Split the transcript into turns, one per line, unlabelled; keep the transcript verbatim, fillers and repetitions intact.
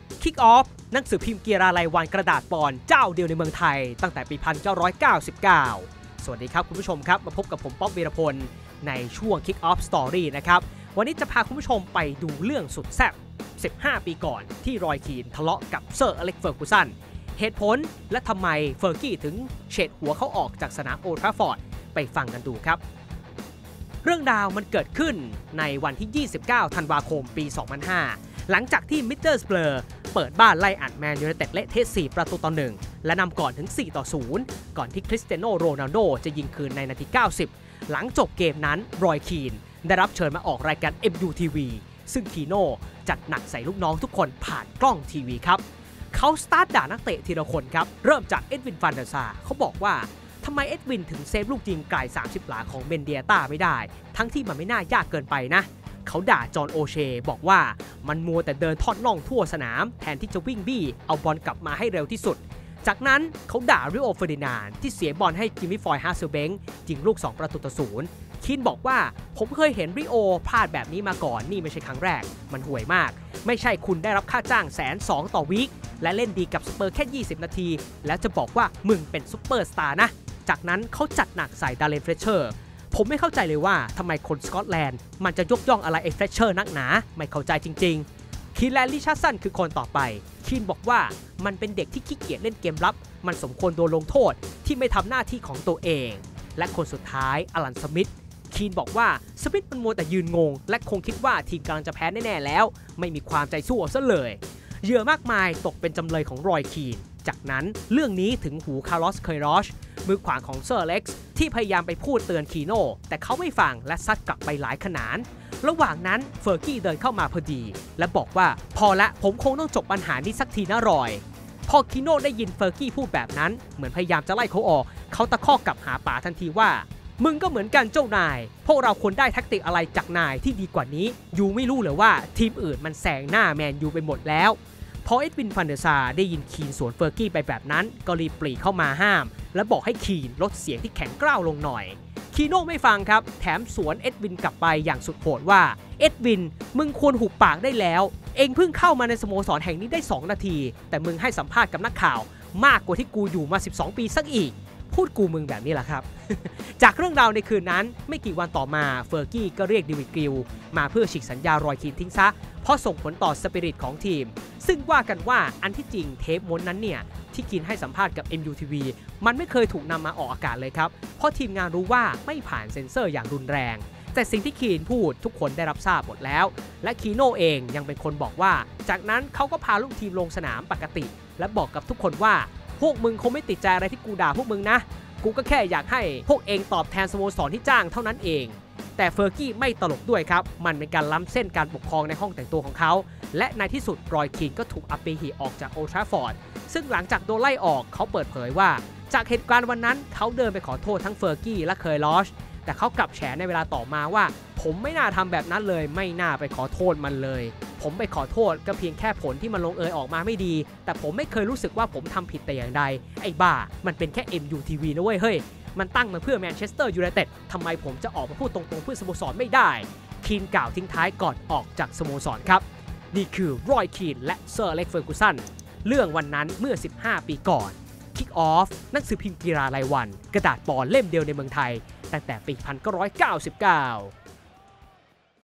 Kick Off หนังสือพิมพ์กีฬารายวันกระดาษปอนเจ้าเดียวในเมืองไทยตั้งแต่ปีหนึ่งพันเก้าร้อยเก้าสิบเก้าสวัสดีครับคุณผู้ชมครับมาพบกับผมป๊อกวีรพลในช่วง Kick Off Story นะครับวันนี้จะพาคุณผู้ชมไปดูเรื่องสุดแซ่บสิบห้าปีก่อนที่รอยคีนทะเลาะกับเซอร์อเล็กซ์เฟอร์กูสันเหตุผลและทำไมเฟอร์กี้ถึงเฉดหัวเขาออกจากสนามโอลด์แทราฟฟอร์ดไปฟังกันดูครับเรื่องราวมันเกิดขึ้นในวันที่ยี่สิบเก้าธันวาคมปีสองพันห้าหลังจากที่มิดเดิลสเบอร์เปิดบ้านไล่อัดแมนยูไนเต็ดเละเทะสี่ประตูต่อหนึ่งและนำก่อนถึงสี่ต่อศูนย์ก่อนที่คริสเตียโนโรนัลโดจะยิงคืนในนาทีเก้าสิบหลังจบเกมนั้นรอยคีนได้รับเชิญมาออกรายการ เอ็ม ยู ที วี ซึ่งคีโน่จัดหนักใส่ลูกน้องทุกคนผ่านกล้องทีวีครับเขาสตาร์ทด่านักเตะทีละคนครับเริ่มจากเอ็ดวินฟันเดอร์ซาเขาบอกว่าทำไมเอ็ดวินถึงเซฟลูกยิงไกลสามสิบหลาของเบนเดียต้าไม่ได้ทั้งที่มันไม่น่ายากเกินไปนะเขาด่าจอห์นโอเชบอกว่ามันมัวแต่เดินทอดน่องทั่วสนามแทนที่จะวิ่งบี้เอาบอลกลับมาให้เร็วที่สุดจากนั้นเขาด่าริโอเฟอร์ดินานด์ที่เสียบอลให้จิมมี่ฟอยด์ฮาเซลเบงยิงลูกสองประตูต่อศูนย์คินบอกว่าผมเคยเห็นริโอพลาดแบบนี้มาก่อนนี่ไม่ใช่ครั้งแรกมันห่วยมากไม่ใช่คุณได้รับค่าจ้างแสนสองต่อวีคและเล่นดีกับสเปอร์แค่ยี่สิบนาทีแล้วจะบอกว่ามึงเป็นซุปเปอร์สตาร์นะจากนั้นเขาจัดหนักใส่ดาร์เรนเฟรเชอร์ผมไม่เข้าใจเลยว่าทำไมคนสกอตแลนด์มันจะยกย่องอะไรไอ้เฟรเชอร์นักหนาไม่เข้าใจจริงๆคีนแลนด์ลิชาร์สันคือคนต่อไปคีนบอกว่ามันเป็นเด็กที่ขี้เกียจเล่นเกมลับมันสมควรโดนลงโทษที่ไม่ทำหน้าที่ของตัวเองและคนสุดท้ายอลันสมิธคีนบอกว่าสมิธมันมัวแต่ยืนงงและคงคิดว่าทีมกำลังจะแพ้แน่ๆแล้วไม่มีความใจสู้ซะเลยเหยื่อมากมายตกเป็นจำเลยของรอยคีนจากนั้นเรื่องนี้ถึงหูคาร์ลอสเคยรอชมือขวาของเซอร์อเล็กซ์ที่พยายามไปพูดเตือนคีโน่แต่เขาไม่ฟังและซัดกลับไปหลายขนานระหว่างนั้นเฟอร์กี้เดินเข้ามาพอดีและบอกว่าพอละผมคงต้องจบปัญหานี้สักทีนะรอยพอคีโน่ได้ยินเฟอร์กี้พูดแบบนั้นเหมือนพยายามจะไล่เขาออกเขาตะคอกกลับหาป๋าทันทีว่ามึงก็เหมือนกันเจ้านายพวกเราควรได้แท็กติกอะไรจากนายที่ดีกว่านี้ยูไม่รู้เลยว่าทีมอื่นมันแซงหน้าแมนยูไปหมดแล้วพอเอ็ดวินฟันเดอร์ซาได้ยินคีนสวนเฟอร์กี้ไปแบบนั้นก็รีบปรีเข้ามาห้ามและบอกให้คีนลดเสียงที่แข็งกร้าวลงหน่อยคีโน่ไม่ฟังครับแถมสวนเอ็ดวินกลับไปอย่างสุดโหดว่าเอ็ดวินมึงควรหุบปากได้แล้วเองเพิ่งเข้ามาในสโมสรแห่งนี้ได้สองนาทีแต่มึงให้สัมภาษณ์กับนักข่าวมากกว่าที่กูอยู่มาสิบสองปีสักอีกพูดกูมึงแบบนี้แหละครับ จากเรื่องราวในคืนนั้นไม่กี่วันต่อมาเฟอร์กี้ก็เรียกเดวิดกิลมาเพื่อฉีกสัญญารอยคีนทิ้งซะเพราะส่งผลต่อสปิริตของทีมซึ่งว่ากันว่าอันที่จริงเทปม้วนนั้นเนี่ยที่คีนให้สัมภาษณ์กับ เอ็ม ยู ที วี มันไม่เคยถูกนำมาออกอากาศเลยครับเพราะทีมงานรู้ว่าไม่ผ่านเซ็นเซอร์อย่างรุนแรงแต่สิ่งที่คีนพูดทุกคนได้รับทราบหมดแล้วและคีโน่เองยังเป็นคนบอกว่าจากนั้นเขาก็พาลูกทีมลงสนามปกติและบอกกับทุกคนว่าพวกมึงคงไม่ติดใจอะไรที่กูด่าพวกมึงนะกูก็แค่อยากให้พวกเองตอบแทนสโมสรที่จ้างเท่านั้นเองแต่เฟอร์กี้ไม่ตลกด้วยครับมันเป็นการล้ำเส้นการปกครองในห้องแต่งตัวของเขาและในที่สุดรอยคีนก็ถูกอัปเปหิออกจากโอลด์แทราฟฟอร์ดซึ่งหลังจากโดนไล่ออกเขาเปิดเผยว่าจากเหตุการณ์วันนั้นเขาเดินไปขอโทษทั้งเฟอร์กี้และเคยลอชแต่เขากลับแฉในเวลาต่อมาว่าผมไม่น่าทำแบบนั้นเลยไม่น่าไปขอโทษมันเลยผมไปขอโทษก็เพียงแค่ผลที่มันลงเอยออกมาไม่ดีแต่ผมไม่เคยรู้สึกว่าผมทำผิดแต่อย่างใดไอ้บ้ามันเป็นแค่ เอ็ม ยู ที วี นะเว้ยเฮ้ยมันตั้งมาเพื่อแมนเชสเตอร์ยูไนเต็ดทำไมผมจะออกมาพูดตรงๆเพื่อสโมสรไม่ได้คีนกล่าวทิ้งท้ายก่อนออกจากสโมสรครับนี่คือรอยคีนและเซอร์อเล็กซ์เฟอร์กูสันเรื่องวันนั้นเมื่อสิบห้าปีก่อน Kick Off หนังสือพิมพ์กีฬารายวันกระดาษปอนเล่มเดียวในเมืองไทยตั้งแต่ปีหนึ่งพันเก้าร้อยเก้าสิบเก้า